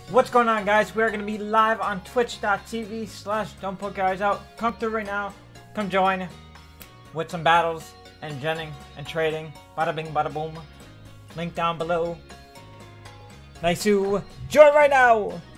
What's going on, guys? We are going to be live on twitch.tv/don'tputguysOut. Come through right now. Come join with some battles and genning and trading. Bada bing, bada boom. Link down below. Nice to join right now.